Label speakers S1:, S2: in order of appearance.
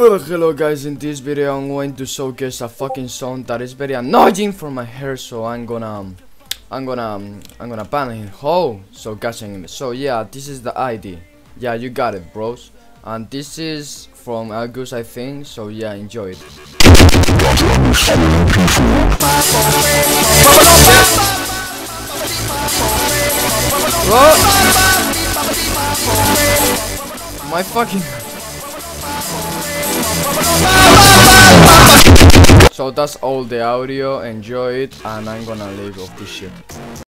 S1: Hello guys, in this video I'm going to showcase a fucking song that is very annoying for my hair, so I'm gonna ban it. Oh, so catching it. So yeah, this is the ID. Yeah, you got it, bros. And this is from Agus, I think. So yeah, enjoy it. What? My fucking. So that's all the audio. Enjoy it, and I'm gonna leave off this shit.